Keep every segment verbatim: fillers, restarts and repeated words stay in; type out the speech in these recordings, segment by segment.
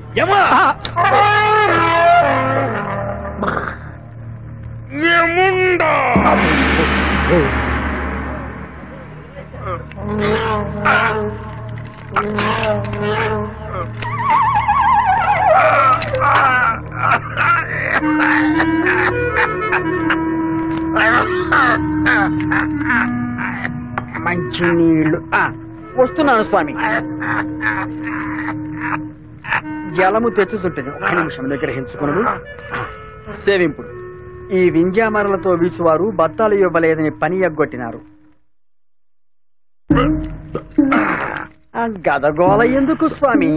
యమా యముండా మంచి నీళ్లు వస్తున్నాను స్వామి. జలము తెచ్చుతుంటుంది. ఒక నిమిషం దగ్గర హెచ్చుకును సేవింపుడు. ఈ వింజామరలతో వీచువారు బత్తాలు ఇవ్వలేదని పని ఎగ్గొట్టినారు. గదగోళ ఎందుకు స్వామి?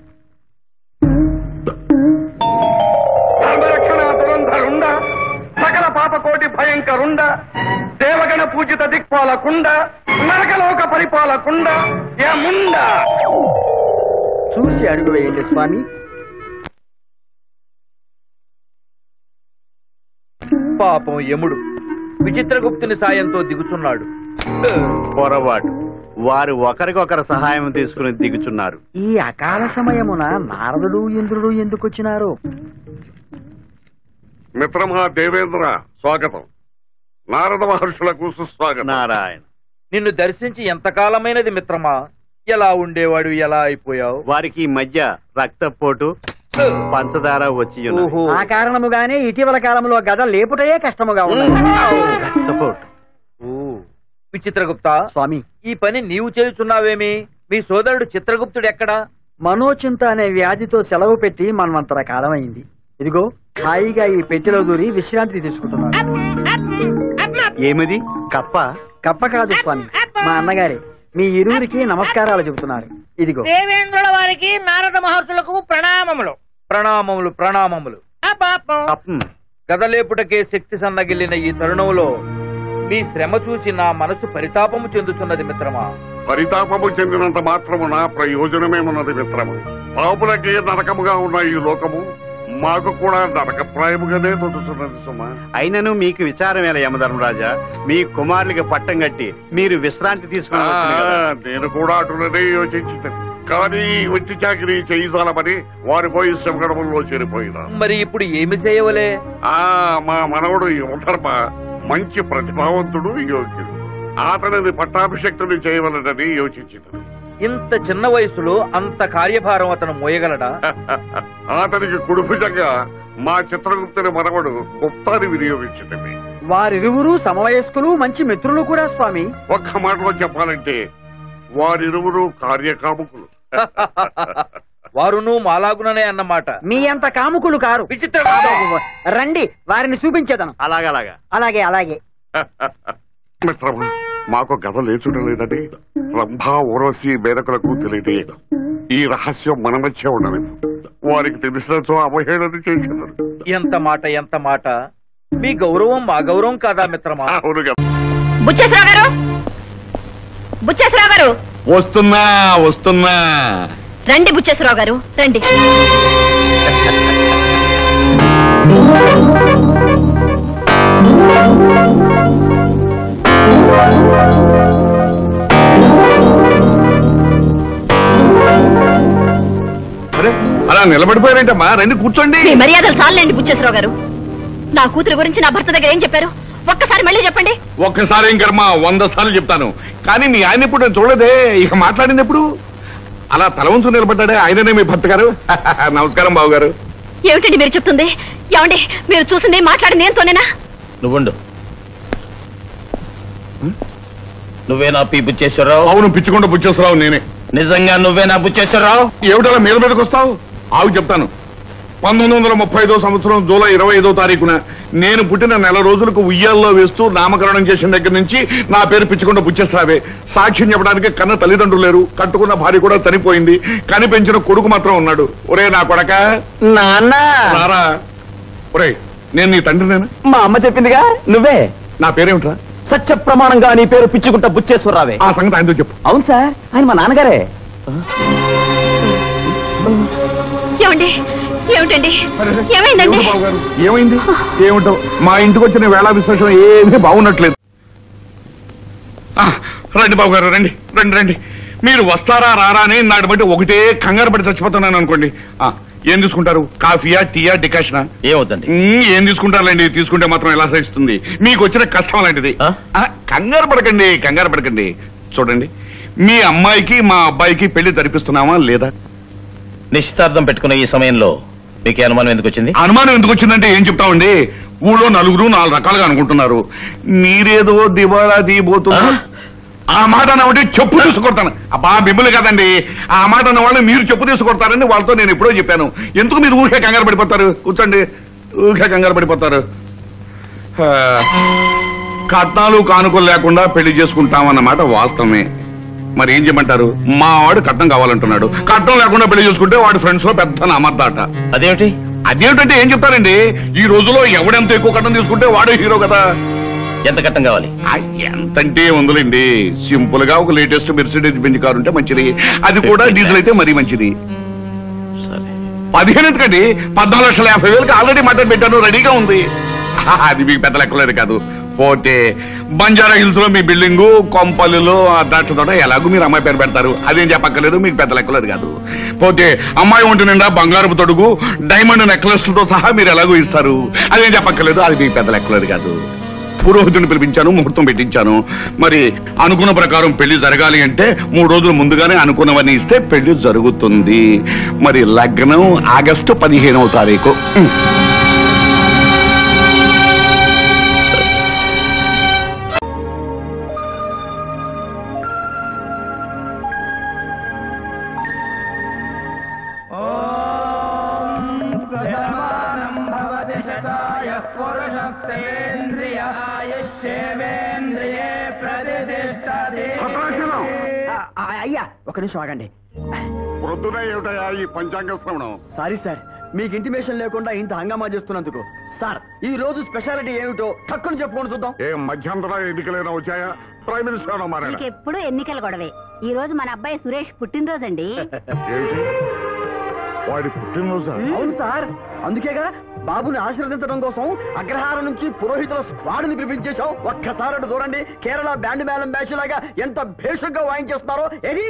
సకల పాపకోటి భయంకరుండ దేవగణ పూజిత దిక్పాలకుండ నరకలోక పరిపాలకుండ యముండ. చూసి అడుగు వేయండి స్వామి. పాపం యముడు విచిత్రగుప్తుని సాయంతో దిగుచున్నాడు. పొరపాటు, వారు ఒకరికొకరు సహాయం తీసుకుని దిగుచున్నారు. ఈ అకాల సమయమున నారదుడు ఇంద్రుడు ఎందుకు వచ్చినారు? మిత్రమా దేవేంద్ర స్వాగతం. నారద మహర్షులకు సుస్వాగతం. నారాయణ, నిన్ను దర్శించి ఎంతకాలమైనది మిత్రమా? ఎలా ఉండేవాడు, ఎలా అయిపోయావు? వారికి ఈ మధ్య రక్తపోటు పంచదార వచ్చి ఆ కారణముగానే ఇటీవల కాలంలో గద లేపుటయే కష్టముగా ఉన్నది. రక్తపోటు. విచిత్రగుప్త స్వామి, ఈ పని నీవు చేయుచున్నావేమి? మీ సోదరుడు చిత్రగుప్తుడు ఎక్కడా? మనోచింత అనే వ్యాధితో సెలవు పెట్టి మన్వంతర కాలమైంది. ఇదిగో హాయిగా ఈ పెట్టెలో దూరి విశ్రాంతి తీసుకుంటున్నాడు. ఏమిది? కప్ప? కప్ప కాదు స్వామి, మా అన్నగారే. మీ ఇరువురికి నమస్కారాలు చెబుతున్నారు. ఇదిగో. దేవేంద్రుల వారికి నారద మహర్షులకు ప్రణామములు. ప్రణామములు ప్రణామములు. గదలేపుటకే శక్తి సన్నగిల్లిన ఈ తరుణంలో మీ శ్రమ చూసి నా మనసు పరితాపము చెందుతున్నది మిత్రమా. పరితాపము చెందినంత మాత్రమున ప్రయోజనమేమున్నది మిత్రము? పాపులకి నరకముగా ఉన్న ఈ లోకము మాకు కూడా నరకప్రాయముగానే తొలుతున్నది సుమా. అయినను మీకు విచారం ఎలా యమధర్మరాజా? మీ కుమారులకి పట్టం కట్టి మీరు విశ్రాంతి తీసుకుని నేను కూడా అటులనే యోచించింది. కానీ వచ్చి చాకిరి చేయిసాలమని వారి పోయి శ్రమగడముల్లో చేరిపోయినా. మరి ఇప్పుడు ఏమి చేయవలే? ఆ మా మనవడు యువధర్మ మంచి ప్రతిభావంతుడు, యోగ్యుడు. అతనిని పట్టాభిషక్తుని చేయవలనని యోచించింది. ఇంత చిన్న వయసులో అంత కార్యభారం అతను మోయగలడా? అతనికి కుడుపుజంగా మా చిత్రగుప్తుని మనవడు గుప్తాన్ని వినియోగించింది. వారిరువురు సమవయస్కులు, మంచి మిత్రులు కూడా స్వామి. ఒక్క మాటలో చెప్పాలంటే వారిరువురు కార్యకాముకులు. వారును మాలాగుననే అన్నమాట. మీ అంత కాముకులు కారు. విచిత్ర రండి, వారిని చూపించేదను. అలాగలాగా అలాగే అలాగే. మిత్రమా, మాకు గద లేచుడలేదని రంభా ఓరసి మేనకులకు తెలియదు. ఈ రహస్యం మన మధ్య ఉండదు. వారికి తెలిసినచో అవహేళన చేసేదారు. ఎంత మాట ఎంత మాట! మీ గౌరవం మా గౌరవం కాదా మిత్రమా? అవును కదా. బుచ్చేశ్వరరావు గారు, బుచ్చేశ్వరరావు గారు, వస్తున్నా వస్తున్నా. రండి బుచ్చేశ్వరరావు గారు, రండి. అలా నిలబడిపోయారేంటమ్మా? రండి కూర్చోండి. మీ మర్యాదలు చాలండి బుచ్చేశ్వరరావు గారు. నా కూతురు గురించి నా భర్త దగ్గర ఏం చెప్పారు? ఒక్కసారి మళ్ళీ చెప్పండి. ఒక్కసారి ఏం కర్మ, వంద సార్లు చెప్తాను. కానీ మీ ఆయన ఎప్పుడు నేను చూడలేదే. ఇక మాట్లాడింది ఎప్పుడు? అలా తల వంచు నిలబడ్డాడే ఆయననే మీ భర్త గారు. నమస్కారం బాబు గారు. ఏమిటండి మీరు చెప్తుంది? ఏమండి మీరు చూసింది మాట్లాడింది ఏంతోనేనా? నువ్వుండు. నువ్వేనా పి బుచ్చేశ్వరరావు? అవును, పిచ్చుకుంటూ బుచ్చేశ్వరరావు నేనే. నిజంగా నువ్వేనా బుచ్చేశ్వరరావు? ఏమిటలా మీద మీదకి వస్తావు? ఆవు చెప్తాను. పంతొమ్మిది వందల ముప్పై ఐదో సంవత్సరం జూలై ఇరవై ఐదో తారీఖున నేను పుట్టిన నెల రోజులకు ఉయ్యాల్లో వేస్తూ నామకరణం చేసిన దగ్గర నుంచి నా పేరు పిచ్చుకుంటూ బుచ్చేశ్వరావే. సాక్ష్యం చెప్పడానికి కన్న తల్లిదండ్రులు లేరు, కట్టుకున్న భార్య కూడా చనిపోయింది, కని పెంచిన కొడుకు మాత్రం ఉన్నాడు. ఒరే నా కొడక, నాన్న రారా. ఒరే, నేను నీ తండ్రినేనా? మా అమ్మ చెప్పిందిగా నువ్వే. నా పేరేమిట్రా? సత్య ప్రమాణంగా నీ పేరు పిచ్చుకుంటా బుచ్చేశ్వరరావే. ఆ సంగతి ఆయనతో చెప్పు. అవును సార్, ఆయన మా నాన్నగారే. ఏమండి ఏమిటండి ఏమైందండి? ఏమైంది? ఏమిటో మా ఇంటికి వచ్చిన వేళ విశేషం ఏమీ బాగున్నట్లేదు. రండి బాబు గారు, రండి రండి రండి. మీరు వస్తారా రారా అని నాటి బట్టి ఒకటే కంగారు పడి చచ్చిపోతున్నాను అనుకోండి. ఆ, ఏం తీసుకుంటారు? కాఫీయా, టీయా, డికాషనా? ఏమవుతుంది? ఏం తీసుకుంటారులేండి, తీసుకుంటే మాత్రం ఎలా సహిస్తుంది? మీకు వచ్చిన కష్టం లాంటిది. ఆ? ఆ, కంగారు పడకండి, కంగారు పడకండి. చూడండి, మీ అమ్మాయికి మా అబ్బాయికి పెళ్లి జరిపిస్తున్నామా లేదా? నిశ్చితార్థం పెట్టుకున్న ఈ సమయంలో మీకు అనుమానం ఎందుకు వచ్చింది? అనుమానం ఎందుకు వచ్చిందంటే ఏం చెప్తామండి, ఊళ్ళో నలుగురు నాలుగు రకాలుగా అనుకుంటున్నారు. మీరేదో దివాళా తీయబోతున్నా ఆ మాట అన్నవాడి చెప్పు తీసుకొడతాను. అబ్బా మిమ్మల్ని కదండి, ఆ మాట అన్న వాళ్ళు మీరు చెప్పు తీసుకొడతారని వాళ్ళతో నేను ఎప్పుడో చెప్పాను. ఎందుకు మీరు ఊరికే కంగారు పడిపోతారు? కూర్చోండి, ఊరికే కంగారు పడిపోతారు. కట్నాలు కానుకలు లేకుండా పెళ్లి చేసుకుంటామన్నమాట వాస్తవమే. మరి ఏం చేయమంటారు? మా వాడు కట్నం కావాలంటున్నాడు. కట్నం లేకుండా పెళ్లి చేసుకుంటే వాడి ఫ్రెండ్స్ లో పెద్ద నమ్మద్దాట. అదేమిటి? అదేమిటంటే ఏం చెప్తారండి, ఈ రోజులో ఎవడెంత ఎక్కువ కట్నం తీసుకుంటే వాడే హీరో కదా. ఎంత కట్నం కావాలి? ఎంతంటే ఉందిలేండి, సింపుల్ గా ఒక లేటెస్ట్ మెర్సిడీస్ బెంజ్ కారు ఉంటే మంచిది. అది కూడా డీజిల్ అయితే మరీ మంచిది. పదిహేను ఎందుకండి, పద్నాలుగు లక్షల యాభై వేలకి ఆల్రెడీ మటన్ పెట్టాను, రెడీగా ఉంది. అది మీకు పెద్ద లెక్కలేదు కాదు. పోతే బంజారా హిల్స్ లో మీ బిల్డింగు, కొంపల్లిలో ద్రాక్ష తోట, ఎలాగూ మీరు అమ్మాయి పేరు పెడతారు, అదేం చెప్పక్కర్లేదు, మీకు పెద్ద లెక్కలేదు కాదు. పోతే అమ్మాయి ఒంటి నిండా బంగారపు తొడుగు, డైమండ్ నెక్లెస్ తో సహా మీరు ఎలాగూ ఇస్తారు, అదేం చెప్పక్కర్లేదు, అది మీకు పెద్ద లెక్కలేదు కాదు. పురోహితుని పిలిపించాను, ముహూర్తం పెట్టించాను. మరి అనుకున్న ప్రకారం పెళ్లి జరగాలి అంటే మూడు రోజులు ముందుగానే అనుకున్నవన్నీ ఇస్తే పెళ్లి జరుగుతుంది. మరి లగ్నం ఆగస్టు పదిహేనవ తారీఖు. అయ్యా ఒక నిమిషం ఆగండి. ప్రొద్దున ఏమిటయా ఈ పంచాంగ శ్రవణం? సారీ సార్, మీకు ఇంటిమేషన్ లేకుండా ఇంత హంగామా చేస్తున్నందుకు. సార్, ఈ రోజు స్పెషాలిటీ ఏమిటో టక్కుని చెప్పుకొని చూద్దాం. ఏ మధ్యంతర ఎన్నికలైనా వచ్చాయా? ప్రైమ్ మినిస్టర్ మారాడు. ఎప్పుడు ఎన్నికల గొడవే. ఈ రోజు మన అబ్బాయి సురేష్ పుట్టినరోజు అండి. వాడి పుట్టినరోజు? అవును సార్, అందుకేగా బాబుని ఆశీర్వదించడం కోసం అగ్రహారం నుంచి పురోహితుల స్క్వాడ్ని పిలిపించేశాం. ఒక్కసారి అటు చూడండి, కేరళ బ్యాండ్ మేళం బ్యాచ్ లాగా ఎంత భేషుగ్గా వాయించేస్తున్నారో. ఏది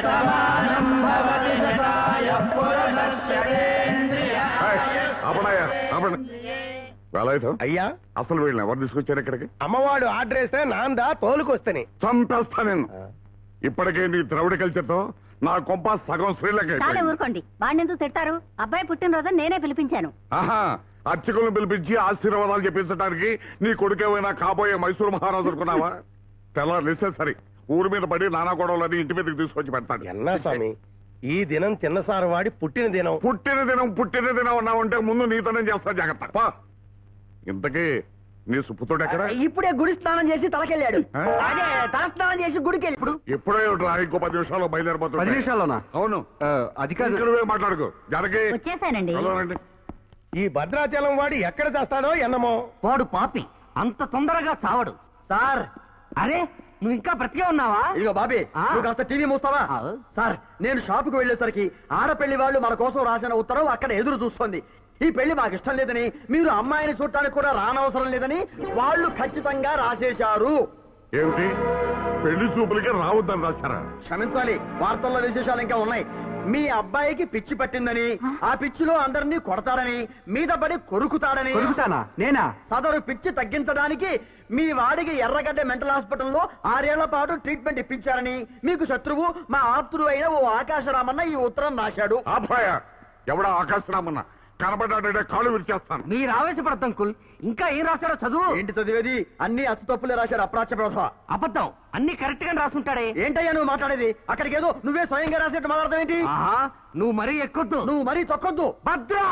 అయ్యా, అసలు వీళ్ళని ఎవరు తీసుకొచ్చారు ఇక్కడికి? అమ్మవాడు ఆర్డర్ వేస్తే నాందా తోలుకొస్తని చంపేస్తా నేను. ఇప్పటికే నీ ద్రవిడ కల్చర్ తో నా కొంప సగం శ్రీలంక. చాలా ఊరుకోండి, వాడిని ఎందుకు తిట్టారు? అబ్బాయి పుట్టినరోజు నేనే పిలిపించాను. ఆహా, అర్చకులను పిలిపించి ఆశీర్వాదాలు చెప్పించడానికి నీ కొడుకేమైనా కాబోయే మైసూరు మహారాజు అనుకున్నావా? తెల్లారిస్తే సరే ఊరి మీద పడి నానా గొడవలని ఇంటి మీదకి తీసుకొచ్చి పెడతాడు. ఎన్నా స్వామి, ఈ దినం చిన్నసారి వాడి పుట్టిన దినం. పుట్టిన దినం పుట్టిన దినం అన్నావంటే ముందు నీతోనే చేస్తా జాగ్రత్త. ఇంతకీ నీ సుపుతుడు ఎక్కడ? ఇప్పుడే గుడి స్నానం చేసి తలకెళ్ళాడు. అదే తల స్నానం చేసి గుడికి వెళ్ళి ఇప్పుడు ఎప్పుడో ఇంకో పది నిమిషాల్లో బయలుదేరిపోతుంది. పది నిమిషాల్లోనా? అవును, అది కాదు. నువ్వే మాట్లాడుకో. జానకి వచ్చేసానండి. ఈ భద్రాచలం వాడి ఎక్కడ చేస్తాడో ఎన్నమో. వాడు పాపి, అంత తొందరగా చావడు. సార్, అరే నువ్వు ఇంకా బ్రతికే ఉన్నావా? ఇదిగో బాబీ, నువ్వు కాస్త టీవీ మూస్తావా? సార్, నేను షాపుకు వెళ్లేసరికి ఆడపెళ్లి వాళ్ళు మన కోసం రాసిన ఉత్తరం అక్కడ ఎదురు చూస్తోంది. ఈ పెళ్లి మాకు ఇష్టం లేదని, మీరు అమ్మాయిని చూడటానికి కూడా రానవసరం లేదని వాళ్ళు ఖచ్చితంగా రాసేశారు. ఏమిటి, పెళ్లి చూపులకి రావద్దని రాశారా? క్షమించాలి, వార్తల్లో విశేషాలు ఇంకా ఉన్నాయి. మీ అబ్బాయికి పిచ్చి పట్టిందని, ఆ పిచ్చిలో అందరినీ కొడతాడని, మీద పడి కొరుకుతాడని. కొరుకుతానా? నేనా? సదరు పిచ్చి తగ్గించడానికి మీ వాడికి ఎర్రగడ్డ మెంటల్ హాస్పిటల్లో ఆరేళ్ల పాటు ట్రీట్మెంట్ ఇప్పించారని, మీకు శత్రువు మా ఆప్తుడు అయిన ఓ ఆకాశరామన్న ఈ ఉత్తరం రాశాడు. అబ్బాయ, ఎవడా ఆకాశరామన్న? కనబడ్డాడంటే కాళ్ళు విరిచేస్తాను. మీరు ఆవేశపడతాం కుల్. ఇంకా ఏం రాశాడో చదువు. ఏంటి చదివేది? అన్ని అచ్చు తప్పులే రాశాడు. అప్రాచ్య ప్రథ అబద్ధం. అన్ని కరెక్ట్ గా రాసుంటాడే. ఏంటయ్యా నువ్వు మాట్లాడేది? అక్కడికి ఏదో నువ్వే స్వయంగా రాసేట్టు మాట్లాడతాం ఏంటి? నువ్వు మరీ ఎక్కొద్దు, నువ్వు మరీ తొక్కొద్దు. భద్రా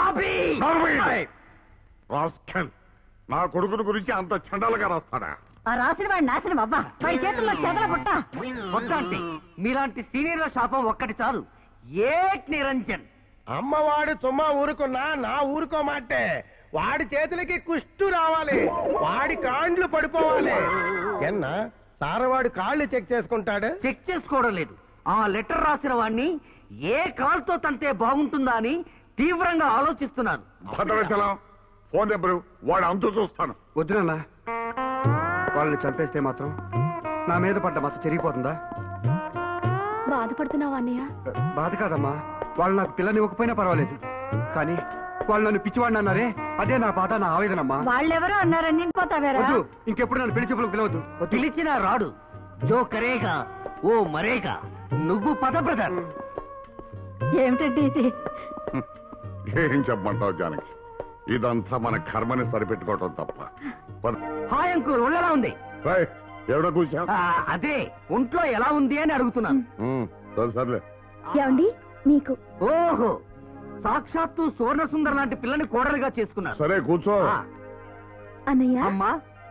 నా కొడుకుని గురించి అంత చండాలుగా రాస్తాడా? ఆ రాసిన వాడి నాశనం అవ్వా, వాడి చేతుల్లో చెదల పుట్ట. వద్దంటే మీలాంటి సీనియర్ల శాపం ఒక్కటి చాలు. ఏక్ నిరంజన్. అమ్మవాడు చుమ్మా ఊరుకున్నా నా ఊరుకోమాటే. వాడి చేతులకి కుష్టు రావాలి, వాడి కాండ్లు పడిపోవాలి. ఎన్నా సారవాడు కాళ్ళు చెక్ చేసుకుంటాడు? చెక్ చేసుకోవడం లేదు. ఆ లెటర్ రాసిన వాడిని ఏ కాల్తో తంతే బాగుంటుందా అని తీవ్రంగా ఆలోచిస్తున్నాను. భద్రాచలం ఫోన్ నెంబరు, వాడు అంతు చూస్తాను. వద్దునన్నా, వాళ్ళని చంపేస్తే మాత్రం నా మీద పడ్డ మచ్చ చెరిగిపోతుందా? బాధపడుతున్నావా అన్నయ్య? బాధ కాదమ్మా, వాళ్ళు నాకు పిల్లని ఇవ్వకపోయినా పర్వాలేదు, కానీ వాళ్ళు నన్ను పిచ్చివాడిని అన్నారే, అదే నా బాధ, నా ఆవేదనమ్మా. వాళ్ళెవరో అన్నారని పోతావేరా? ఇంకెప్పుడు నన్ను పెళ్లి చూపులకు పిలవద్దు. పిలిచినా రాడు. జో కరేగా ఓ మరేగా. నువ్వు పద బ్రదర్. ఏమిటండి ఇది? ఏం చెప్పమంటావు జానకి, ఇదంతా మన కర్మని సరిపెట్టుకోవటం తప్ప. హాయ్ అంకుల్, ఒళ్ళెలా ఉంది? ఎవడో కూర్చో. అదే ఒంట్లో ఎలా ఉంది అని అడుగుతున్నాను. సర్లే. ఏమండి మీకు? ఓహో, సాక్షాత్తు సువర్ణ సుందర్ లాంటి పిల్లని కోడలుగా చేసుకున్నారు. సరే కూర్చో. అన్నయ్య. అమ్మా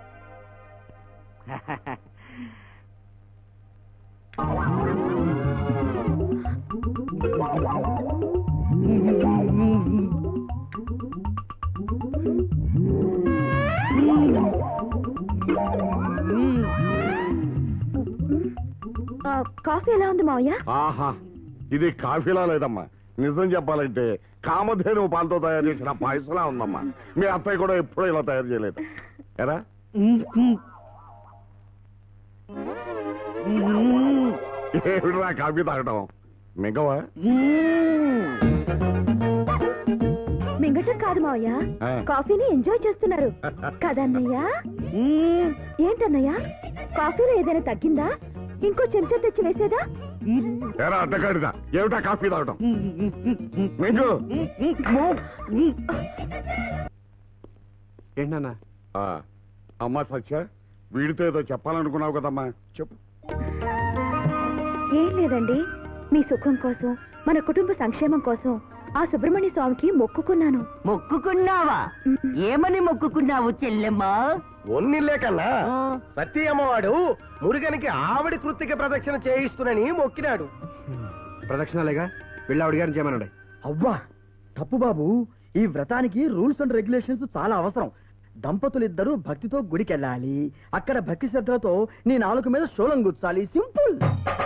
కాఫీ ఎలా ఉంది మావయ్య? ఆహా, ఇది కాఫీలా లేదమ్మా, నిజం చెప్పాలంటే కామధేను పాలతో తయారు చేసిన పాయసలా ఉందమ్మా. మీ అత్తయ్య కూడా ఎప్పుడూ ఇలా తయారు చేయలేదు. ఎరా ఏమిరా కాఫీ తాగటం? మిగవా? మింగటం కాదు మావయ్య, కాఫీని ఎంజాయ్ చేస్తున్నారు కదన్నయ్య. ఏంటన్నయ్య, కాఫీలో ఏదైనా తగ్గిందా? ఇంకో చెంచా తెచ్చి వేసేదా? ఎరా అడ్డగాడిదా, ఏమిటా కాఫీ తాగటం? మింగు. ఏంటన్నా? అమ్మా సత్య, వీడితో ఏదో చెప్పాలనుకున్నావు కదమ్మా, చెప్పు. ఏం లేదండి, మీ సుఖం కోసం, మన కుటుంబ సంక్షేమం కోసం ఆ సుబ్రహ్మణ్య స్వామికి మొక్కుకున్నాను. మొక్కుకున్నావా? ఏమని మొక్కుకున్నావు చెల్లెమ్మా? ఒన్నిల్లే కన్నా సత్య అమ్మవాడు మురుగనికి ఆవిడ కృత్తిక ప్రదక్షిణ చేయిస్తునని మొక్కినాడు. ప్రదక్షిణలేగా వెళ్ళి ఆవిడ గారిని చేయమన్నాడు. అవ్వా తప్పు బాబు, ఈ వ్రతానికి రూల్స్ అండ్ రెగ్యులేషన్స్ చాలా అవసరం. దంపతులిద్దరూ భక్తితో గుడికెళ్ళాలి, అక్కడ భక్తి శ్రద్ధలతో నీ నాలుగు మీద శూలం గుచ్చాలి. సింపుల్.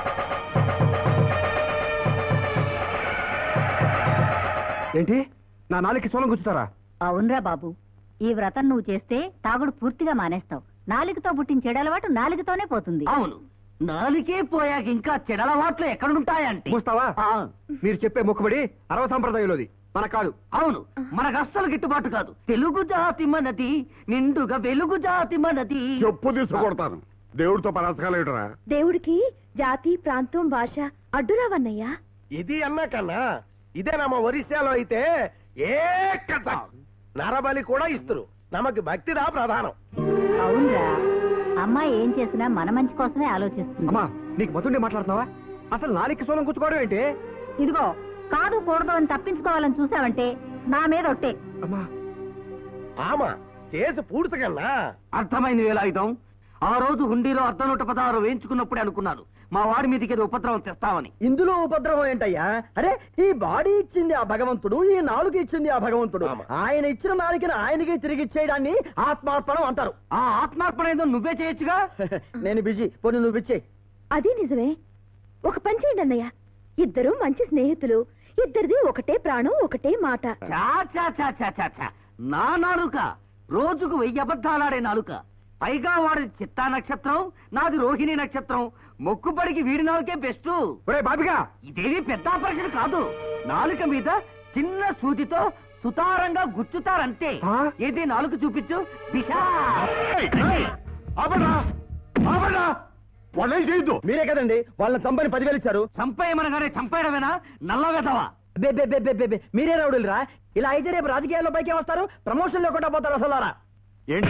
ఏంటి, నా నాలుగుకి శూలం గుచ్చుతారా? అవునరా బాబు, ఈ వ్రతం నువ్వు చేస్తే తాగుడు పూర్తిగా మానేస్తావు. నాలుగుతో పుట్టిన చెడలవాటు నాలుగుతోనే పోతుంది. అవును, నాలుగే పోయాక ఇంకా చెడలవాట్లు ఎక్కడుంటాయంటే. చూస్తావా, మీరు చెప్పే మొక్కుబడి అరవ సంప్రదాయంలోది, మన కాదు. అవును, మనకు అస్సలు గిట్టుబాటు కాదు. తెలుగు జాతి మనది, నిండుగా వెలుగు జాతి మనది. చెప్పు తీసుకొడతాను. దేవుడితో పరాసకాలేటరా? దేవుడికి జాతి, ప్రాంతం, భాష అడ్డురావన్నయ్యా. ఇది అన్నా కన్నా ఇదే నమ్మ ఒరిస్సాలో అయితే ఏ నరబలి కూడా ఇస్తారు. నమకు భక్తిదా ప్రధానం. అవునరా, అమ్మాయి ఏం చేసినా మన మంచి కోసమే ఆలోచిస్తుంది. అమ్మా, నీకు మతుండే మాట్లాడుతున్నావా? అసలు నాలుగు శూలం గుచ్చుకోవడం ఏంటి? ఇదిగో, కాదు కూడదు అని తప్పించుకోవాలని చూసావంటే నా మీద ఒట్టే. అమ్మా ఆమా చేసి పూడ్చకన్నా. అర్థమైంది వేలాయుధం. ఆ రోజు హుండీలో అర్ధ నూట పదహారు వేయించుకున్నప్పుడే అనుకున్నాను మా వాడి మీదకి ఏదో ఉపద్రవం తెస్తామని. ఇందులో ఉపద్రవం ఏంటయ్యా? అరే, ఈ బాడీ ఇచ్చింది ఆ భగవంతుడు, ఈ నాలుగు ఇచ్చింది ఆ భగవంతుడు. ఆయన ఇచ్చిన నాలుగుని ఆయనకి తిరిగి ఇచ్చేయడాన్ని ఆత్మార్పణం అంటారు. ఆ ఆత్మార్పణ ఏదో నువ్వే చేయొచ్చుగా. నేను బిజీ, పోనీ నువ్వు ఇచ్చే. అది నిజమే. ఒక పని చేయండి అన్నయ్య, ఇద్దరు మంచి స్నేహితులు, ఇద్దరిది ఒకటే ప్రాణం, ఒకటే మాట. చా చా చా చా చా చా. నా నాలుక రోజుకు వెయ్యి అబద్ధాలాడే నాలుక. పైగా వాడి చిత్తా నక్షత్రం, నాది రోహిణి నక్షత్రం. మొక్కుబడికి వీడి నాలుకే బెస్ట్. బాబిగా, ఇదేవి పెద్ద ఆపరేషన్ కాదు. నాలుక మీద చిన్న సూదితో సుతారంగా గుచ్చుతారంతే. ఏది నాలుక చూపించు. దిశా వాళ్ళేం చేయొద్దు. మీరే కదండి వాళ్ళని చంపని పదివేలు ఇచ్చారు. చంపేయమనగానే చంపేయడమేనా? నల్ల వెధవా. మీరే రౌడులరా? ఇలా అయితే రేపు రాజకీయాల్లో పైకే వస్తారు, ప్రమోషన్ లేకుండా పోతారు. అసలు ఏంటి?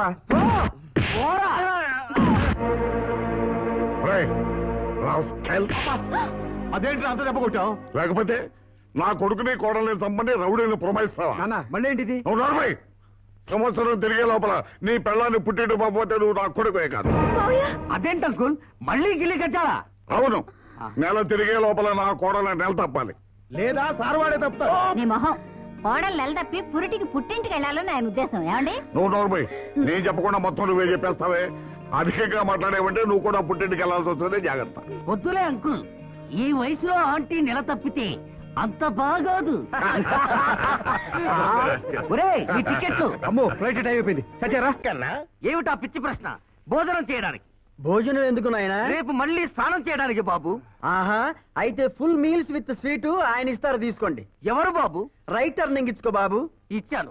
అదేంటి అంత దెబ్బ కొట్టావు? లేకపోతే నా కొడుకుని కోడల్ని చంపని రౌడీని పురమాయిస్తావా? నాన్న మళ్ళీ ఏంటిది? సంవత్సరం తిరిగే లోపల నీ పెళ్ళాన్ని పుట్టింటి పోతే నువ్వు నా కొడుకునే కాదు. అదేంటి అంకుల్, మళ్ళీ గిల్లి కట్టాలా? అవును, నెల తిరిగే లోపల నా కోడల్ని నెల తప్పాలి, లేదా సార్వాడే తప్పుతాడు. నీ మొహం, కోడలు నెల తప్పి పురిటికి పుట్టింటికి వెళ్ళాలని ఆయన ఉద్దేశం. ఏమండి? నువ్వు నోరుపోయి, నేను చెప్పకుండా మొత్తం నువ్వే చెప్పేస్తావే. అధికంగా మాట్లాడేవంటే నువ్వు కూడా పుట్టింటికి వెళ్ళాల్సి వస్తుంది. జాగ్రత్త. వద్దులే అంకుల్, ఈ వయసులో ఆంటీ నెల తప్పితే అంత బాగోదు. ఒరేయ్, ఈ టికెట్లు. అమ్మో, ఫ్లైట్ టైం అయిపోయింది. సత్యారా కన్నా ఏమిటా పిచ్చి ప్రశ్న? భోజనం చేయడానికి భోజనం ఎందుకు నాయనా? రేపు మళ్ళీ స్నానం చేయడానికి బాబు. ఆహా, అయితే ఫుల్ మీల్స్ విత్ స్వీట్ ఆయన ఇస్తారు, తీసుకోండి. ఎవరు బాబు? రైట్ టర్నింగ్ ఇచ్చుకో బాబు. ఇచ్చాను.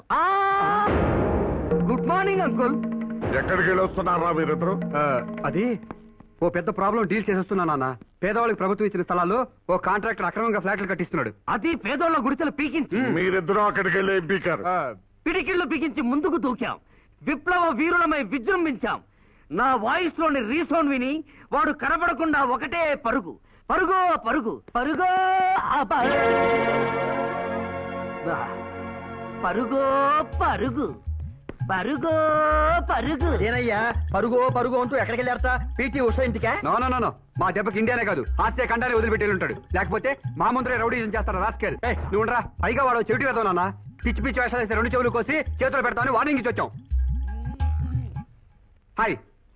Good morning uncle. ఎక్కడికి వెళ్ళి వస్తున్నారా మీరిద్దరు? అది ఓ పెద్ద ప్రాబ్లం డీల్ చేసేస్తున్నా నాన్న. పేదవాళ్ళకి ప్రభుత్వం ఇచ్చిన స్థలాల్లో ఓ కాంట్రాక్టర్ అక్రమంగా ఫ్లాట్లు కట్టిస్తున్నాడు. అది పేదోళ్ళ గుడిసెలు పీకించి మీరిద్దరూ అక్కడికి వెళ్ళి ఏం పీకారు? పిడికిళ్ళు పీకించి ముందుకు దూకాం. విప్లవ వీరులమై విజృంభించాం. నా వాయిస్ లోని రీసౌండ్ విని వాడు కనబడకుండా ఒకటే పరుగు పరుగో పరుగు పరుగో పరుగో పరుగు పరుగో పరుగు. ఏనయ్యా పరుగో పరుగు అంటూ ఎక్కడికి వెళ్ళారతా? పీటీ ఉషా ఇంటికా? నో నో నో మా దెబ్బకి ఇండియానే కాదు ఆసియా ఖండాన్ని వదిలిపెట్టి ఉంటాడు. లేకపోతే మా ముందరే రౌడీజం చేస్తాడు రాస్కెల్. నువ్వు రా, పైగా వాడు చెవిటి వెళ్తావు నాన్న. పిచ్చి పిచ్చి వేషాలు వేస్తే రెండు చెవులు కోసి చేతులు పెడతామని వార్నింగ్ ఇచ్చి వచ్చాం. హాయ్.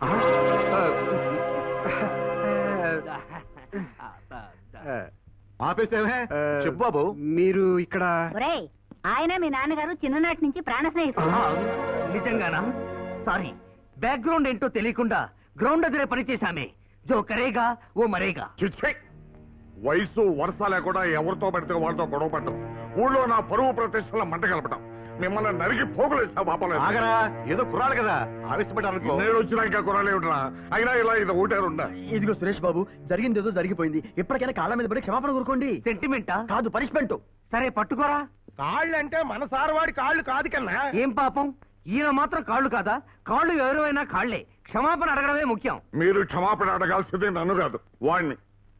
ఆపేసేమే చెప్పు బాబు. మీరు ఇక్కడ ఆయన మీ నాన్నగారు చిన్ననాటి నుంచి ప్రాణ స్నేహితులు. నిజంగానా? సారీ, బ్యాక్గ్రౌండ్ ఏంటో తెలియకుండా గ్రౌండ్ దగ్గరే పనిచేశామే. జో కరేగా ఓ మరేగా. వయసు వరుస లేకుండా ఎవరితో పడితే వాళ్ళతో గొడవ పడటం, ఊళ్ళో నా పరువు ప్రతిష్టల మంట కలపటం, మిమ్మల్ని నరికి పోగులేసా పాపలేదు. ఆగరా, ఏదో కుర్రాలు కదా ఆవేశపడ్డారు. నేను వచ్చినా ఇంకా కుర్రాలే ఉంటా. అయినా ఇలా ఇది ఒకటేరుండా. ఇదిగో సురేష్ బాబు, జరిగింది ఏదో జరిగిపోయింది. ఎప్పటికైనా కాళ్ళ మీద పడి క్షమాపణ కోరుకోండి. సెంటిమెంటా? కాదు, పనిష్మెంట్. సరే పట్టుకోరా. కాళ్ళు అంటే మన సారవాడి కాళ్ళు కాదు కన్నా. ఏం పాపం, ఈయన మాత్రం కాళ్ళు కాదా? కాళ్ళు ఎవరైనా కాళ్లే. క్షమాపణ అడగడమే ముఖ్యం. మీరు క్షమాపణ అడగాల్సింది నన్ను కాదు, వాడిని.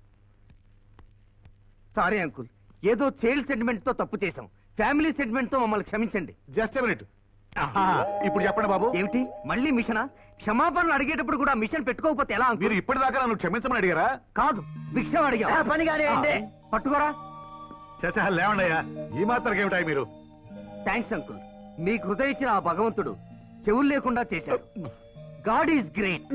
సారీ అంకుల్, ఏదో చైల్డ్ సెంటిమెంట్ తో తప్పు చేశాం. ఫ్యామిలీ సెంటిమెంట్ తో మమ్మల్ని క్షమించండి. Just minute. ఇప్పుడు చెప్పండి బాబు. ఏమిటి మళ్ళీ మిషనా? క్షమాపణలు అడిగేటప్పుడు కూడా మిషన్ పెట్టుకోకపోతే ఎలా? మీరు ఇప్పటిదాకా నన్ను క్షమించమని అడిగారా? కాదు, భిక్షం అడిగా. పనిగానే పట్టుకోరా. చచ్చా లేవండి అయ్యా, ఈ మాత్రం ఏమిటాయి మీరు? థ్యాంక్స్ అంకుల్, మీకు హృదయ ఇచ్చిన ఆ భగవంతుడు చెవులు లేకుండా చేశాడు. God is great.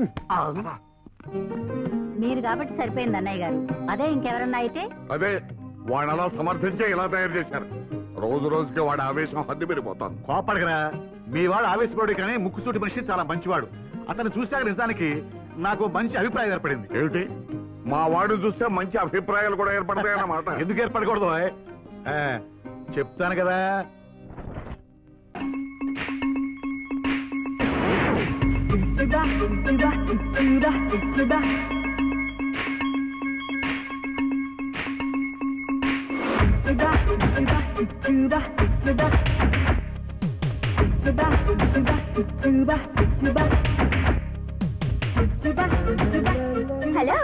మీరు కాబట్టి సరిపోయింది అన్నయ్య గారు. అదే ఇంకెవరన్నా అయితే? అదే వాడు అలా సమర్థించే ఇలా తయారు చేశారు. రోజు రోజుకి వాడి ఆవేశం హద్దు పెరిగిపోతాను. కోపడగరా, మీ వాడు ఆవేశపడు కానీ ముక్కుసూటి మనిషి చాలా మంచివాడు. అతను చూశాక నిజానికి నాకు మంచి అభిప్రాయం ఏర్పడింది. ఏమిటి? మా వాడు చూస్తే మంచి అభిప్రాయాలు కూడా ఏర్పడతాయన్నమాట. ఎందుకు ఏర్పడకూడదు? చెప్తాను కదా. హలో.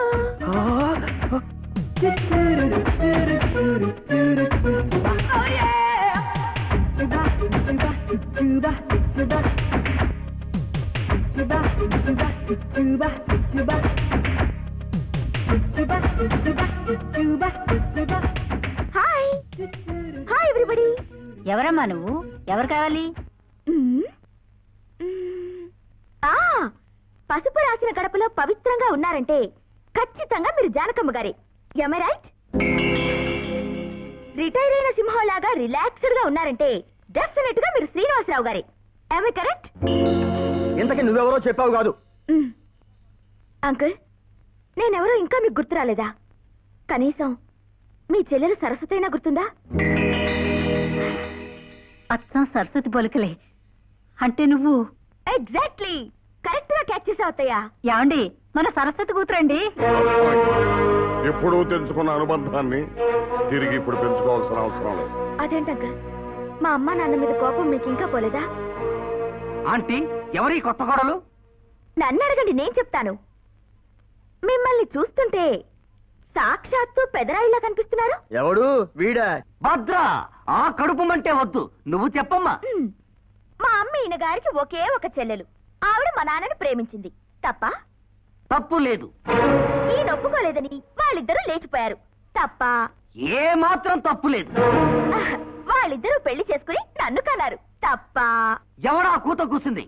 Hi hi everybody. ఎవరమ్మా నువ్వు? ఎవరు కావాలి? పసుపు రాసిన గడపలో పవిత్రంగా ఉన్నారంటే ఖచ్చితంగా మీరు జానకమ్మ గారే. Am I right? రిటైర్ అయిన సింహంలాగా రిలాక్స్డ్ గా ఉన్నారంటే డెఫినెట్ గా మీరు శ్రీనివాసరావు గారే. Am I correct? ఇంతకీ నువ్వెవరో చెప్పావు కాదు. అంకుల్, నేనెవరో ఇంకా మీకు గుర్తు రాలేదా? కనీసం మీ చెల్లెలు సరస్వతి అయినా గుర్తుందా? అచ్చం సరస్వతి పొలికలే. అంటే నువ్వు? ఎగ్జాక్ట్లీ, కరెక్ట్ గా క్యాచ్ చేసావు అత్తయ్య. యాండి, మన సరస్వతి కూతురండి. ఎప్పుడూ తెంచుకున్న అనుబంధాన్ని తిరిగి ఇప్పుడు పెంచుకోవాల్సిన అవసరం లేదు. అదేంటి అంకుల్, మా అమ్మ నాన్న మీద కోపం మీకు ఇంకా పోలేదా? ఆంటీ, ఎవరి కొత్త కోడలు? నన్ను అడగండి, నేను చెప్తాను. మిమ్మల్ని చూస్తుంటే సాక్షాత్తు పెదరాయిలా కనిపిస్తున్నారు. ఎవడు? వీడా? భద్ర, ఆ కడుపు మంటే వద్దు, నువ్వు చెప్పమ్మా. మా అమ్మ ఈయన గారికి ఒకే ఒక చెల్లెలు. ఆవిడ మా నాన్నని ప్రేమించింది. తప్ప? తప్పు లేదు. ఈయన ఒప్పుకోలేదని వాళ్ళిద్దరూ లేచిపోయారు. తప్ప? ఏ మాత్రం తప్పు లేదు. వాళ్ళిద్దరూ పెళ్లి చేసుకుని నన్ను కన్నారు. తప్ప? ఎవడా కూత కూసింది?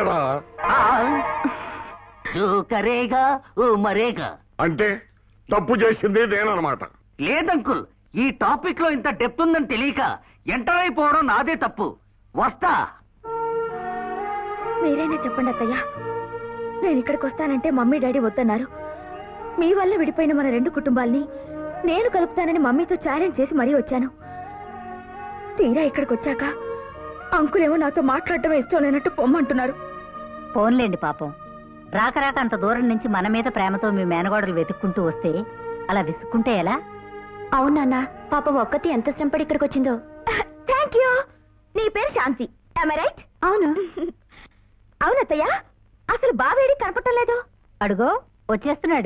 కరేగా ఓ మరేగా. అంటే తప్పు చేసింది నేనన్నమాట. లేదంకుల్, ఈ టాపిక్ లో ఇంత డెప్త్ ఉందని తెలియక ఎంటర్ అయిపోవడం నాదే తప్పు. వస్తా. మీరైనా చెప్పండి అత్తయ్య, నేను ఇక్కడికి వస్తానంటే మమ్మీ డాడీ వద్దన్నారు. మీ వల్ల విడిపోయిన మన రెండు కుటుంబాల్ని నేను కలుపుతానని మమ్మీతో ఛాలెంజ్ చేసి మరీ వచ్చాను. తీరా ఇక్కడికి వచ్చాక అంకులేమో నాతో మాట్లాడటం ఇష్టం లేనట్టు పొమ్మంటున్నారు. ఫోన్లేండి పాపం, రాక రాక అంత దూరం నుంచి మన మీద ప్రేమతో మీ మేనగోడలు వెతుక్కుంటూ వస్తే అలా విసుక్కుంటే ఎలా? అవునన్నా, పాపం ఒక్కతి ఎంత శ్రమపడి ఇక్కడికి వచ్చిందో. Thank you. నీ పేరు శాంతి, రైట్? అవును. అవునత్తయ్య, అసలు బావేడి కనపడటం లేదు. అడుగో వచ్చేస్తున్నాడు.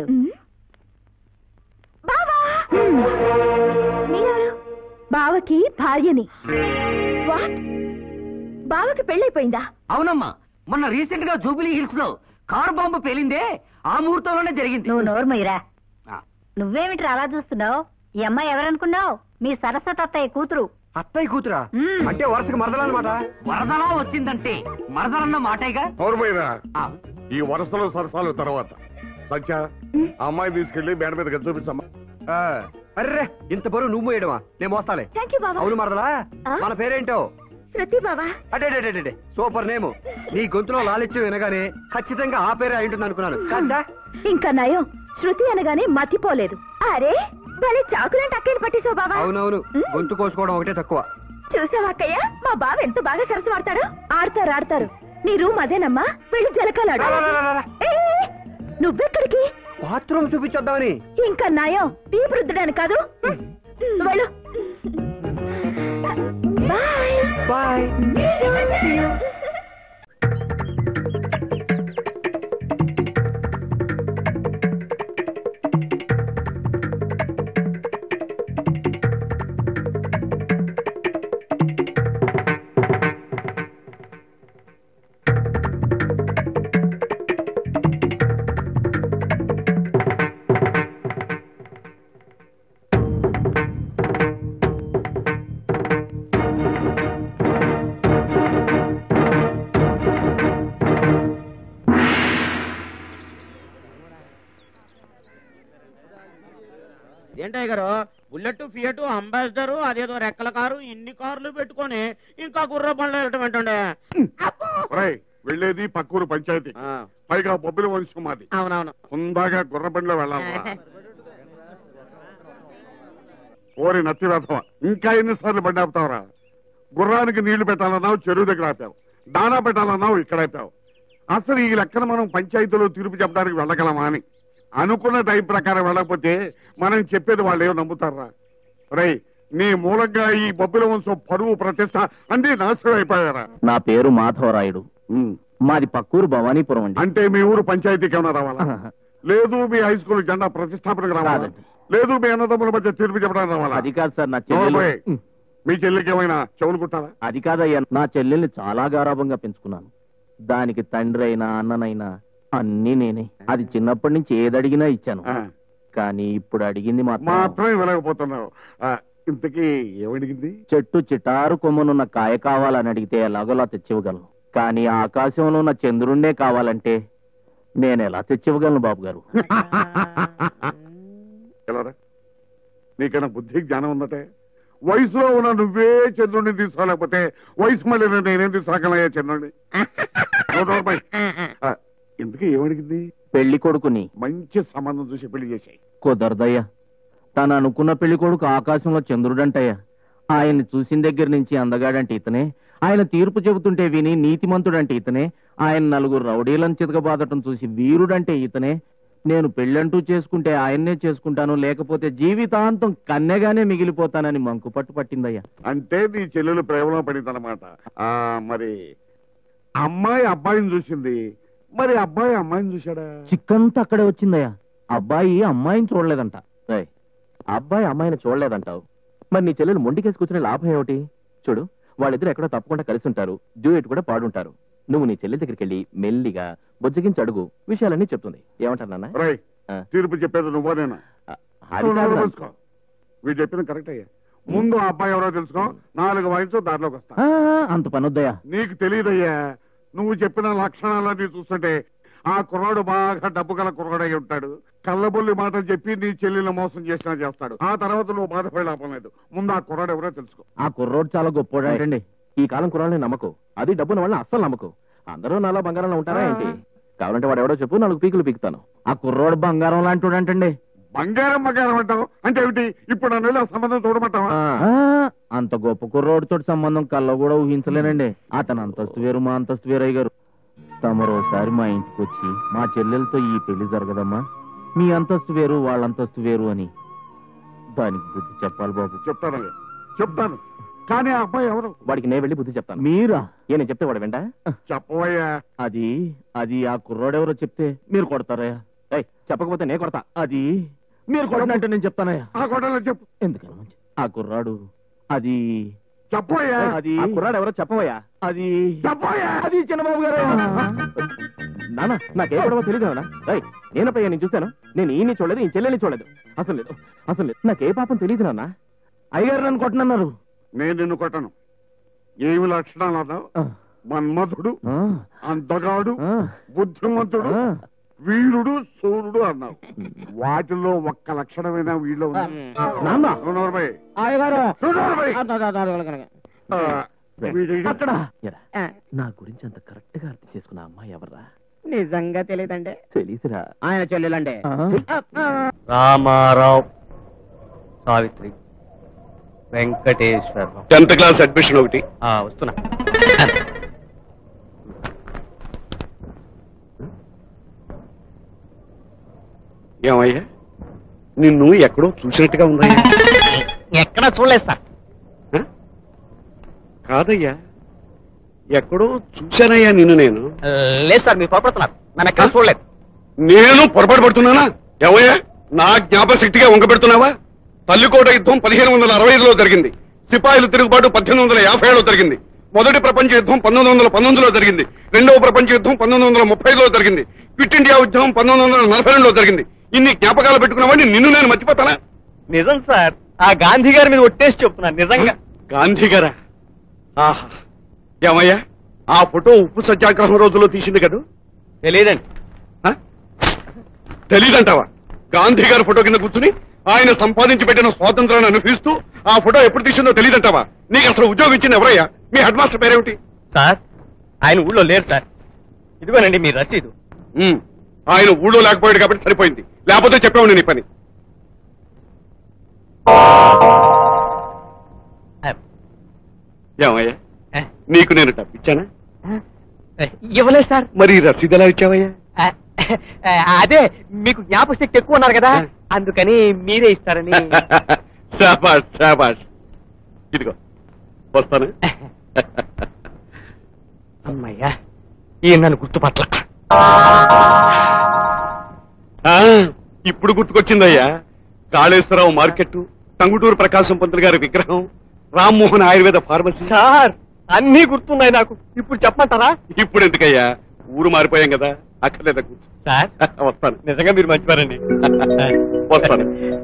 బావా, మీరెవరు? బావకి భార్యని. వాట్? బావకి పెళ్ళైపోయిందా? అవునమ్మా, మొన్న రీసెంట్ గా జూబిలీ హిల్స్ లో కారు బాంబు పేలిందే ఆ ముహూర్తంలోనే జరిగింది. నువ్వు నోరుమయ్యరా. నువ్వేమిటి అలా చూస్తున్నావు? ఈ అమ్మాయి ఎవరనుకున్నావు? మీ సరస్వతి అత్తయ్య కూతురు. అత్తయ్య కూతురా? అంటే వరుసకి మరదలన్నమాట. వరదలా వచ్చిందంటే మరదలన్న మాటేగా. ఈ వరుసలో సరసాలు తర్వాత సత్య అమ్మాయి తీసుకెళ్లి బేడ మీద గది చూపించమ్మా. అర్రే, ఇంత బరువు నువ్వు వేయడమా? నేను మోస్తాలే. అవును మరదలా, మన పేరేంటో? శృతి బావా. అడే సూపర్ నేము. నీ గొంతులో లాలిత్యం వినగానే ఖచ్చితంగా ఆ పేరే అయి ఉంటుంది అనుకున్నాను. కదా ఇంకా నయం, శృతి అనగానే మతిపోలేదు. అరే భలే చాకులంటే అక్కని పట్టేసావు బావా. అవునవును, గొంతు కోసుకోవడం ఒకటే తక్కువ. చూసావా అక్కయ్య, మా బావ ఎంత బాగా సరస్సు ఆడతాడు. ఆడతారు ఆడతారు. నీ రూమ్ అదేనమ్మా, వెళ్ళి జలకాలాడు. నువ్వెక్కడికి? బాత్రూమ్ చూపించొద్దామని. ఇంకా నయం, తీపి రుద్దడాని కాదు. వెళ్ళు. Bye bye. ఏంటయ్య గారు, బుల్లెట్, ఫియట్, అంబాసిడర్, అదేదో రెక్కల కారు, ఇన్ని కార్లు పెట్టుకొని ఇంకా గుర్ర బండ్లు వెళ్ళటం ఏంటండే? వెళ్ళేది పక్కూరు పంచాయతీ, పైగా బొబ్బిలి వంశం మాది. అవునవును, హుందాగా గుర్ర బండిలో వెళ్ళాలి. ఓరి నత్తి వేధవా, ఇంకా ఎన్నిసార్లు బండి ఆపుతావరా? గుర్రానికి నీళ్లు పెట్టాలన్నావు, చెరువు దగ్గర ఆపావు. దానా పెట్టాలన్నావు, ఇక్కడ ఆపావు. అసలు ఈ లెక్కన మనం పంచాయతీలో తీర్పు చెప్పడానికి వెళ్ళగలమా అని. అనుకున్న టైం ప్రకారం వెళ్ళకపోతే మనం చెప్పేది వాళ్ళు ఏమో నమ్ముతారా? రై, నీ మూలంగా ఈ బొబ్బిల వంశం పరువు ప్రతిష్ట అన్ని నాశనం అయిపోయారా? నా పేరు మాధవరాయుడు, మాది పక్కూరు భవానీపురం అండి. అంటే మీ ఊరు పంచాయతీకి ఏమైనా రావాలా? లేదు మీ హై స్కూల్ జెండా ప్రతిష్టాపనకు రావాలి? లేదు మీ అన్నదమ్ముల మధ్య తీర్పు చెప్పడానికి రావాలా? అది కాదు సార్, నా చెల్లెలు. మీ చెల్లికి ఏమైనా చెవులు కుట్టాలా? అది కాదయ్యా, నా చెల్లెల్ని చాలా గారాభంగా పెంచుకున్నాను. దానికి తండ్రి అయినా అన్ననైనా అన్ని నేనే. అది చిన్నప్పటి నుంచి ఏదడిగినా ఇచ్చాను. కానీ ఇప్పుడు అడిగింది మాత్రం ఇవ్వలేకపోతున్నావు. ఇంతకీ ఏమడిగింది? చెట్టు చిటారు కొమ్మనున్న కాయ కావాలని అడిగితే ఎలాగోలా తెచ్చివ్వగలను. కానీ ఆకాశంలో ఉన్న చంద్రుణ్ణే కావాలంటే నేను ఎలా తెచ్చివ్వగలను బాబు గారు? నీకన్నా బుద్ధి జ్ఞానం ఉందటే. వయసులో ఉన్న నువ్వే చంద్రుడిని తీసుకోలేకపోతే వయసు మళ్ళీ నేనేం తీసుకురాగలయ్యా చంద్రుడిని? ఎందుకు ఏమడిగింది? పెళ్లి కొడుకుని మంచి సంబంధం చూసి పెళ్లి చేశాయి. కుదరదయ్యా, తను అనుకున్న పెళ్లి కొడుకు ఆకాశంలో చంద్రుడంటయ్యా. ఆయన్ని చూసిన దగ్గర నుంచి అందగాడంటే ఇతనే, ఆయన తీర్పు చెబుతుంటే విని నీతిమంతుడంటే ఇతనే, ఆయన నలుగురు రౌడీలను చితకబాదటం చూసి వీరుడంటే ఇతనే. నేను పెళ్ళంటూ చేసుకుంటే ఆయన్నే చేసుకుంటాను, లేకపోతే జీవితాంతం కన్నెగానే మిగిలిపోతానని మంకు పట్టు పట్టిందయ్యా. అంటే నీ చెల్లెలు ప్రేమలో పడిందన్నమాట. ఆ మరి అమ్మాయి అబ్బాయిని చూసింది, మరి అబ్బాయి అమ్మాయిని చూశాడా? చిక్కంతా అక్కడే వచ్చిందయ్యా. అబ్బాయి అమ్మాయిని చూడలేదంట. అబ్బాయి అమ్మాయిని చూడలేదంటావు, మరి నీ చెల్లెలు మొండికేసి కూర్చునే లాభం ఏమిటి? చూడు, వాళ్ళిద్దరు ఎక్కడో తప్పకుండా కలిసి ఉంటారు, డ్యూయట్ కూడా పాడుంటారు. నువ్వు నీ చెల్లి దగ్గరికి వెళ్ళి మెల్లిగా బొజ్జగించి అడుగు, విషయాలన్నీ చెప్తుంది. ఏమంటారు నాన్న? తీర్పు చెప్పేది నువ్వేనా? వీడు చెప్పింది కరెక్ట్ అయ్యా. ముందు ఆ అబ్బాయి ఎవరో తెలుసుకో, నాలుగు వయసు దారిలోకి వస్తా. అంత పనొద్దయ్యా. నీకు తెలియదయ్యా, నువ్వు చెప్పిన లక్షణాలన్నీ చూస్తుంటే ఆ కుర్రాడు బాగా డబ్బు గల కుర్రాడై ఉంటాడు. కళ్ళబొల్లి మాటలు చెప్పి నీ చెల్లెలు మోసం చేసినా చేస్తాడు. ఆ తర్వాత నువ్వు బాధపడే లాభం లేదు. ముందు ఆ కుర్రాడు ఎవరో తెలుసుకో. ఆ కుర్రోడు చాలా గొప్పోడండి. ఈ కాలం కుర్రాడిని నమ్మకు, అది డబ్బున వాళ్ళని అస్సలు నమ్మకు. అందరూ నాలా బంగారంలో ఉంటారా ఏంటి? కావాలంటే వాడు ఎవడో చెప్పు, నాలుగు పీకులు పీకుతాను. ఆ కుర్రోడు బంగారం లాంటి అంటండి. బంగారం బంగారం అంటావు అంటే ఏమిటి? ఇప్పుడు నన్ను వెళ్ళి ఆ సంబంధం చూడమంటావా? అంత గొప్ప కుర్రోడితో సంబంధం కల్లో కూడా ఊహించలేనండి. అతను అంతస్తు వేరు, మా అంతస్తు వేరు అయ్యారు. తమరోసారి మా ఇంటికి వచ్చి మా చెల్లెలతో ఈ పెళ్లి జరగదమ్మా, మీ అంతస్తు వేరు వాళ్ళ అంతస్తు వేరు అని దానికి బుద్ధి చెప్పాలి బాబు. చెప్తాను చెప్తాను కానీ ఆ అబ్బాయి ఎవరు? వాడికి నేను వెళ్ళి బుద్ధి చెప్తాను. మీరా? ఏ నేను చెప్తే వాడు వెంట చెప్పవయ్యా. అది అది ఆ కుర్రోడెవరో చెప్తే మీరు కొడతారయ్యా. చెప్పకపోతే నేను కొడతా. అది మీరు కొట్టినట్టు నేను చెప్తానయ్యా. ఆ కొట్టాలని చెప్పు. ఎందుకన్నా మంచి ఆ కుర్రాడు అది చెప్పయ్యా. అది ఆ కుర్రాడు ఎవరో చెప్పవయ్యా. అది చెప్పయ్యా. అది చిన్నబాబు గారు. నాన్న నాకే గొడవ తెలియదు నాన్న. నేనపయ్యా, నేను చూశాను. నేను ఈయన్ని చూడలేదు, ఈ చెల్లెల్ని చూడలేదు. అసలు లేదు అసలు లేదు. నాకే పాపం తెలియదు నాన్న. అయ్యారు నన్ను కొట్టనన్నారు. నేను నిన్ను కొట్టను. ఏమి లక్షణాలు అన్నావు? మన్మధుడు, అందగాడు, బుద్ధిమంతుడు, వీరుడు, సూర్యుడు అన్నావు. వాటిలో ఒక్క లక్షణమైన వీళ్ళు నా గురించి అంత కరెక్ట్ గా అర్థం చేసుకున్న అమ్మాయి ఎవర్రా? నిజంగా తెలియదండి. తెలీదురా. ఆయన చెల్లెలండి. Ramarao, Savitri, Venkateswararao. Tenth class admission ఒకటి. వస్తున్నా. ఏమయ్యా, నిన్ను ఎక్కడో చూసినట్టుగా ఉందయ్యా. ఎక్కడ చూడలేదు సార్. కాదయ్యా, ఎక్కడో చూశానయ్యా నిన్ను నేను. లేదు సార్, మీరు పొరపడుతున్నారు. నన్ను ఎక్కడ చూడలేదు. నేను పొరపాటు పడుతున్నానా? ఏమయ్యా, నా జ్ఞాపశక్తిగా వంకపెడుతున్నావా? తల్లికోట యుద్ధం పదిహేను వందల అరవై ఐదులో జరిగింది. సిపాయిలు తిరుగుబాటు పద్దెనిమిది వందల యాభై ఏడులో జరిగింది. మొదటి ప్రపంచ యుద్ధం పంతొమ్మిది వందల పంతొమ్మిదిలో జరిగింది. రెండవ ప్రపంచ యుద్ధం పంతొమ్మిది వందల ముప్పై ఐదులో జరిగింది. క్విట్ ఇండియా ఉద్యమం పంతొమ్మిది వందల నలభై రెండులో జరిగింది. ఇన్ని జ్ఞాపకాలు పెట్టుకున్నావని నిన్ను నేను మర్చిపోతానా? నిజం సార్, ఆ గాంధీ గారి మీద ఒట్టేసి చెప్తున్నాను. నిజంగా. గాంధీ గారా? ఆహా, ఏమయ్యా, ఆ ఫోటో ఉప్పు సత్యాగ్రహం రోజుల్లో తీసింది కదా? తెలియదండి. తెలీదంటావా? గాంధీ గారి ఫోటో కింద కూర్చుని ఆయన సంపాదించి పెట్టిన స్వాతంత్రాన్ని అనుభవిస్తూ ఆ ఫోటో ఎప్పుడు తీసిందో తెలియదంటావా? నీకు అసలు ఉద్యోగం ఇచ్చింది ఎవరయ్యా? మీ హెడ్ మాస్టర్ పేరేమిటి? సార్, ఆయన ఊళ్ళో లేరు సార్. ఇదిగోనండి మీ రసీదు. ఆయన ఊళ్ళో లేకపోయాడు కాబట్టి సరిపోయింది, లేకపోతే చెప్పావు నీ పని. ఏమయ్యా, నీకు నేను డబ్బిచ్చానా? ఇవ్వలేదు సార్. మరి రసీదు ఎలా ఇచ్చావయ్యా? అదే మీకు జ్ఞాపశక్తి ఎక్కువ ఉన్నారు కదా, అందుకని మీరే ఇస్తారని. శాబాష్ శాబాష్. ఇదిగో వస్తాను. అమ్మయ్యా, ఈయన నన్ను గుర్తుపట్ల. ఇప్పుడు గుర్తుకొచ్చిందయ్యా. కాళేశ్వరరావు మార్కెట్, టంగుటూరు ప్రకాశం పంతులు గారి విగ్రహం, రామ్మోహన్ ఆయుర్వేద ఫార్మసీ. సార్, అన్నీ గుర్తున్నాయి నాకు. ఇప్పుడు చెప్పమంటారా? ఇప్పుడు ఎందుకయ్యా, ఊరు మారిపోయాం కదా, అక్కర్లేదా కూర్చో. సార్ వస్తాను. నిజంగా మీరు మంచివారండి. వస్తాను.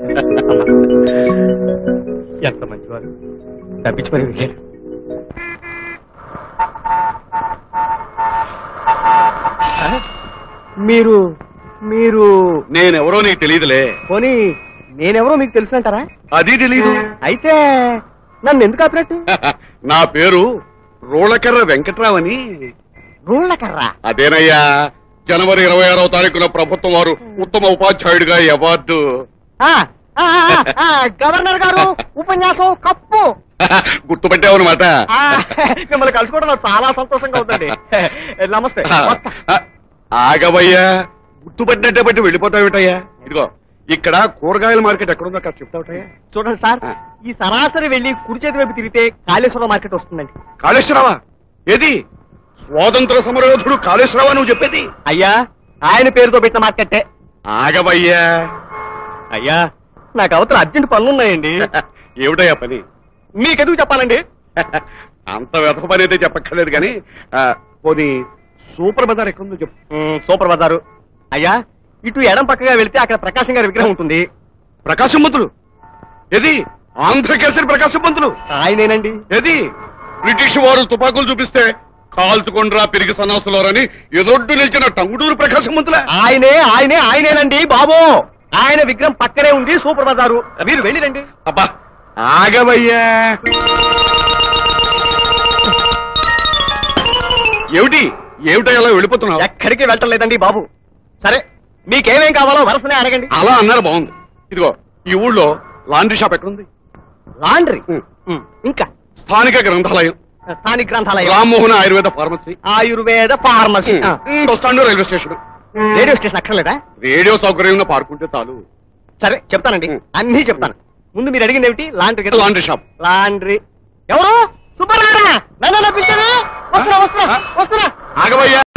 ఎంత మంచివారు. తప్పించుకొని వెళ్ళారు. మీరు మీరు నేనెవరో నీకు తెలియదులే. పోనీ నేనెవరో మీకు తెలుసుంటారా? అది తెలీదు. అయితే నన్ను ఎందుకు ఆపినట్టు? నా పేరు రోళకర్ర వెంకట్రావు అని. రోళకర్ర? అదేనయ్యా, జనవరి ఇరవై ఆరవ తారీఖున ప్రభుత్వం వారు ఉత్తమ ఉపాధ్యాయుడిగా అవార్డు. గవర్నర్ గారు ఉపన్యాసం కప్పు. గుర్తుపెట్టావన్నమాట. మిమ్మల్ని కలుసుకోవడం నాకు చాలా సంతోషంగా ఉందండి. నమస్తే. ఆగవయ్యా, గుర్తుపట్టినట్టే బట్టి వెళ్ళిపోతావుటయ్యా. ఇదిగో, ఇక్కడ కూరగాయల మార్కెట్ ఎక్కడుందో అక్కడ చెప్తావుటయ్యా. చూడండి సార్, ఈ సరాసరి వెళ్లి కుడి చేతి వైపు తిరిగితే కాళేశ్వరం మార్కెట్ వస్తుందండి. కాళేశ్వరవా? ఏది? స్వాతంత్ర సమరయోధుడు కాళేశ్వరవా నువ్వు చెప్పేది? అయ్యా, ఆయన పేరుతో పెట్టిన మార్కెట్టే. ఆగవయ్యా. అయ్యా, నాకు అవతల అర్జెంట్ పనులున్నాయండి. ఏమిటయ్యా పని? మీకెందుకు చెప్పాలండి? అంత వ్యర్థ పని అయితే చెప్పక్కర్లేదు కానీ పోనీ సూపర్ బజార్ ఎక్కడుందో చెప్పు. సూపర్ బజారు అయ్యా, ఇటు ఎడం పక్కగా వెళితే అక్కడ ప్రకాశం గారి విగ్రహం ఉంటుంది. ప్రకాశం పంతులు? ఏది? ఆంధ్రకేసరి ప్రకాశం పంతులు? ఆయనేనండి. ఏది? బ్రిటిష్ వారు తుపాకులు చూపిస్తే కాల్చుకొండ్రా పెరిగి సన్నాసులోరని ఎదొడ్డు నిలిచిన టంగుటూరు ప్రకాశం పంతుల? ఆయనే ఆయనే ఆయనేనండి బాబు. ఆయన విగ్రహం పక్కనే ఉంది సూపర్ బజారు. మీరు వెళ్ళిరండి. అబ్బా ఆగవయ్యా. ఏమిటి ఏమిటో ఎలా వెళ్ళిపోతున్నావు? ఎక్కడికి వెళ్ళలేదండి బాబు. సరే మీకేమేం కావాలో వరుసనే అడగండి. అలా అన్నారు బాగుంది. ఇదిగో ఈ ఊళ్ళో లాండ్రీ షాప్ ఎక్కడుంది? లాండ్రీ, ఇంకా స్థానిక గ్రంథాలయం, స్థానిక గ్రంథాలయం, Rammohan Ayurveda pharmacy, Ayurveda pharmacy, bus stand, railway station. Radio station అక్కర్లేదా? రేడియో సౌకర్యం ఉన్న పాడుకుంటే చాలు. సరే చెప్తానండి, అన్నీ చెప్తాను. ముందు మీరు అడిగింది ఏమిటి? లాండ్రీ కదా? Laundry shop. లాండ్రీ. ఎవరు? సుబ్బారావు, నన్ను పిలిచారు. వస్తున్నా వస్తున్నా వస్తున్నా. ఆగవయ్యా.